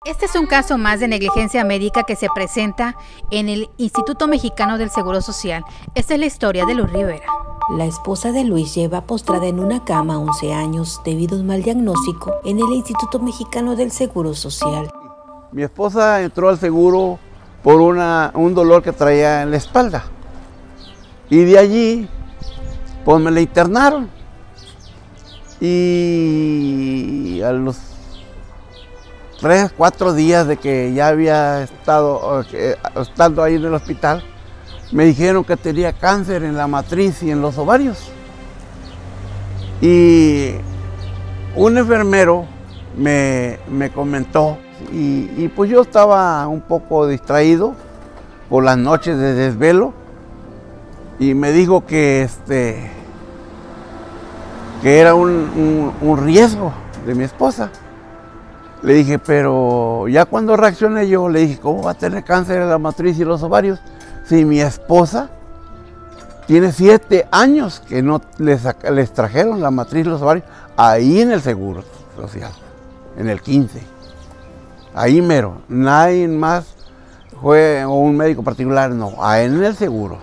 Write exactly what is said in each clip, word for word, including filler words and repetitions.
Este es un caso más de negligencia médica que se presenta en el Instituto Mexicano del Seguro Social. Esta es la historia de Luz Rivera. La esposa de Luis lleva postrada en una cama once años debido a un mal diagnóstico en el Instituto Mexicano del Seguro Social. Mi esposa entró al seguro por una, un dolor que traía en la espalda. Y de allí, pues me la internaron. Y a los tres, cuatro días de que ya había estado eh, estando ahí en el hospital, me dijeron que tenía cáncer en la matriz y en los ovarios. Y un enfermero me, me comentó, y, y pues yo estaba un poco distraído por las noches de desvelo, y me dijo que, este, que era un, un, un riesgo de mi esposa. Le dije, pero ya cuando reaccioné yo, le dije, ¿cómo va a tener cáncer en la matriz y los ovarios si mi esposa tiene siete años que no les, les trajeron la matriz y los ovarios ahí en el Seguro Social, en el quince? Ahí mero, nadie más fue, o un médico particular, no, ahí en el seguro.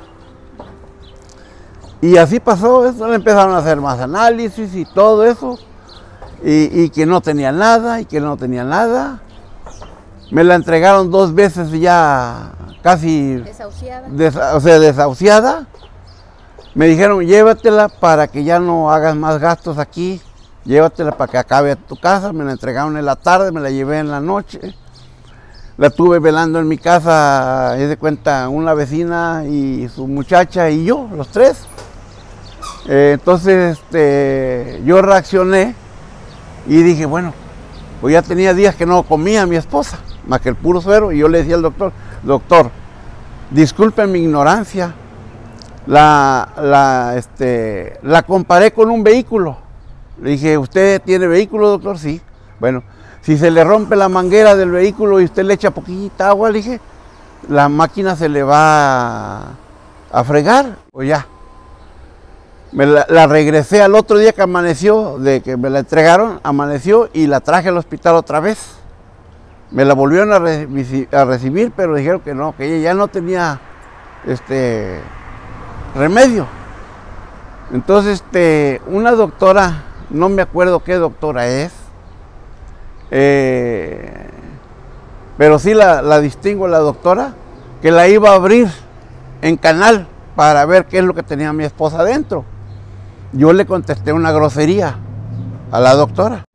Y así pasó, eso, le empezaron a hacer más análisis y todo eso. Y, y que no tenía nada, y que no tenía nada. Me la entregaron dos veces ya casi Desahuciada. Desa, o sea, desahuciada. Me dijeron, llévatela para que ya no hagas más gastos aquí. Llévatela para que acabe a tu casa. Me la entregaron en la tarde, me la llevé en la noche. La tuve velando en mi casa, es de cuenta, una vecina y su muchacha y yo, los tres. Eh, entonces este, yo reaccioné. Y dije, bueno, pues ya tenía días que no comía mi esposa, más que el puro suero, y yo le decía al doctor, doctor, disculpe mi ignorancia, la, la, este, la comparé con un vehículo. Le dije, ¿usted tiene vehículo, doctor? Sí. Bueno, si se le rompe la manguera del vehículo y usted le echa poquita agua, le dije, la máquina se le va a, a fregar, o ya. Me la, la regresé al otro día que amaneció, de que me la entregaron, amaneció y la traje al hospital otra vez. Me la volvieron a, re, a recibir, pero dijeron que no, que ella ya no tenía este, remedio. Entonces, este, una doctora, no me acuerdo qué doctora es, eh, pero sí la, la distingo, la doctora, que la iba a abrir en canal para ver qué es lo que tenía mi esposa adentro. Yo le contesté una grosería a la doctora.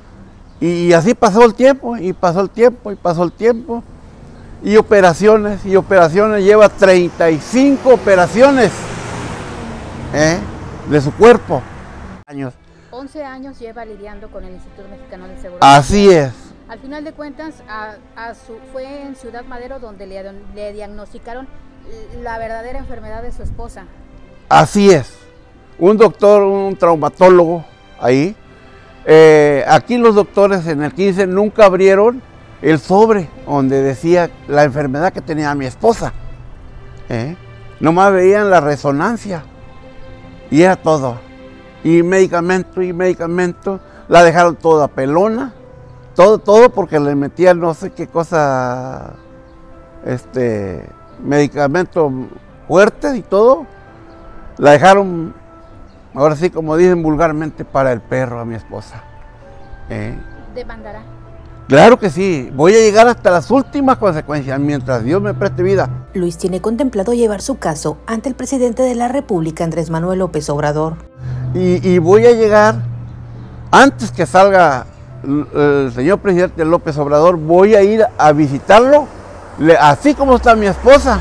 Y así pasó el tiempo, y pasó el tiempo, y pasó el tiempo. Y operaciones, y operaciones. Lleva treinta y cinco operaciones ¿eh? de su cuerpo. Años. once años lleva lidiando con el Instituto Mexicano del Seguro. Así es. Al final de cuentas, a, a su, fue en Ciudad Madero donde le, le diagnosticaron la verdadera enfermedad de su esposa. Así es. Un doctor, un traumatólogo ahí. Eh, aquí los doctores en el quince nunca abrieron el sobre donde decía la enfermedad que tenía mi esposa. ¿Eh? Nomás veían la resonancia y era todo. Y medicamento y medicamento. La dejaron toda pelona. Todo, todo porque le metían no sé qué cosa, este, medicamento fuerte y todo. La dejaron, ahora sí, como dicen vulgarmente, para el perro a mi esposa. ¿Eh? ¿Demandará? Claro que sí, voy a llegar hasta las últimas consecuencias, mientras Dios me preste vida. Luis tiene contemplado llevar su caso ante el presidente de la República, Andrés Manuel López Obrador. Y, y voy a llegar, antes que salga el señor presidente López Obrador, voy a ir a visitarlo, así como está mi esposa.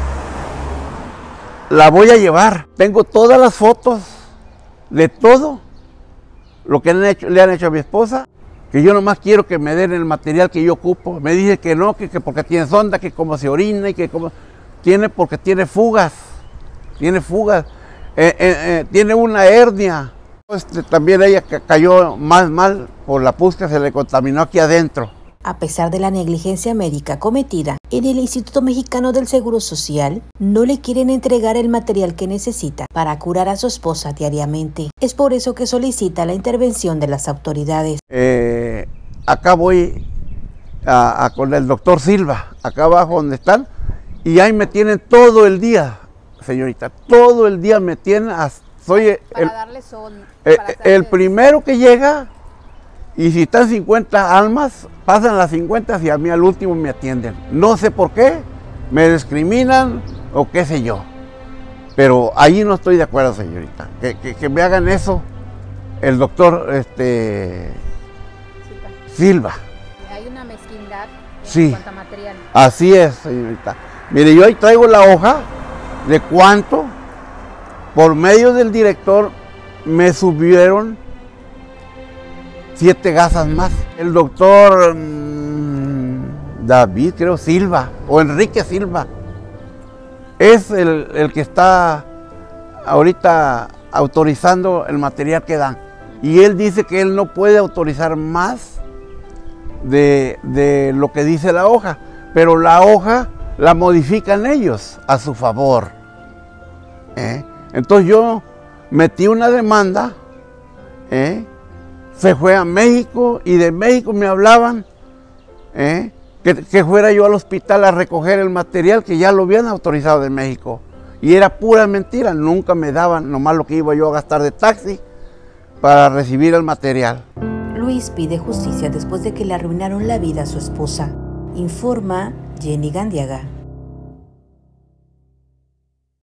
La voy a llevar. Tengo todas las fotos de todo lo que han hecho, le han hecho a mi esposa, que yo nomás quiero que me den el material que yo ocupo. Me dice que no, que, que porque tiene sonda, que como se orina y que como... Tiene porque tiene fugas, tiene fugas, eh, eh, eh, tiene una hernia. Este, también ella cayó más mal por la pus que se le contaminó aquí adentro. A pesar de la negligencia médica cometida en el Instituto Mexicano del Seguro Social, no le quieren entregar el material que necesita para curar a su esposa diariamente. Es por eso que solicita la intervención de las autoridades. Eh, acá voy a, a, con el doctor Silva, acá abajo donde están, y ahí me tienen todo el día, señorita, todo el día me tienen, soy para el, darle sol, el, para el primero que llega, y si están cincuenta almas, pasan las cincuenta y a mí al último me atienden. No sé por qué, me discriminan o qué sé yo, pero ahí no estoy de acuerdo, señorita, que, que, que me hagan eso el doctor este, Silva. Hay una mezquindad en sí, cuanto a material. Así es, señorita. Mire, yo ahí traigo la hoja de cuánto, por medio del director, me subieron siete gasas más. El doctor mmm, David, creo, Silva, o Enrique Silva, es el, el que está ahorita autorizando el material que dan. Y él dice que él no puede autorizar más de, de lo que dice la hoja, pero la hoja la modifican ellos a su favor. ¿Eh? Entonces yo metí una demanda, ¿eh? Se fue a México y de México me hablaban ¿eh? que, que fuera yo al hospital a recoger el material que ya lo habían autorizado de México. Y era pura mentira, nunca me daban, nomás lo que iba yo a gastar de taxi para recibir el material. Luis pide justicia después de que le arruinaron la vida a su esposa, informa Jenny Gandiaga.